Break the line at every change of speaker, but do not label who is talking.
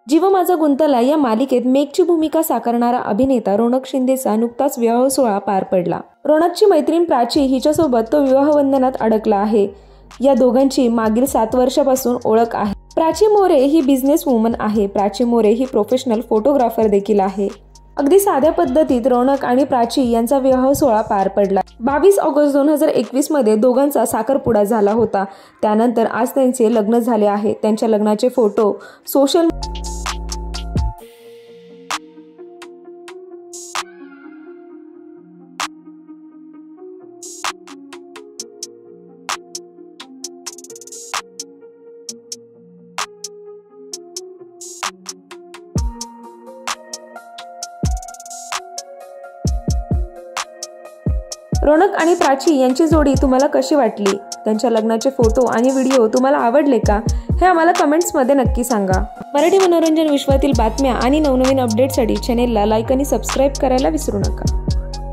जीव माझा गुंतला या मालिकेत मेघची भूमिका साकारणारा अभिनेता रोनक शिंदेचा नुकताच विवाह सोहळा पार पडला। रोनकची मैत्रीण प्राची हिच्यासोबत तो विवाह बंधनात अडकला आहे। या दोघांची मागील 7 वर्षापासून ओळख आहे। प्राची मोरे ही बिझनेस वुमन आहे। प्राची मोरे ही प्रोफेशनल फोटोग्राफर देखील आहे। अगदी साध्या पद्धतीत रोनक आणि प्राची यांचा विवाह सोहळा पार पडला। 22 ऑगस्ट 2021 मध्ये दोघांचा साखरपुडा झाला होता। त्यानंतर आज त्यांचे लग्न झाले आहे। त्यांच्या लग्नाचे फोटो सोशल रोनक आणि प्राची यांची जोडी तुम्हाला कशी वाटली? त्यांच्या लग्नाचे फोटो आणि व्हिडिओ तुम्हाला आवडले का? हे आम्हाला कमेंट्समध्ये नक्की सांगा। मराठी मनोरंजन विश्वातील बातम्या आणि नवनवीन अपडेटसाठी चॅनेलला लाईक आणि सबस्क्राईब करायला विसरू नका।